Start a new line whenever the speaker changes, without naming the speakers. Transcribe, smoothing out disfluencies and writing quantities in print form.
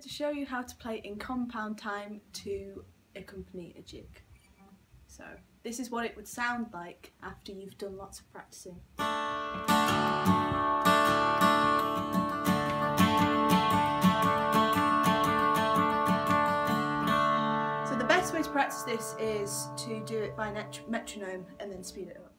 to show you how to play in compound time to accompany a jig. So this is what it would sound like after you've done lots of practicing. So the best way to practice this is to do it by metronome and then speed it up.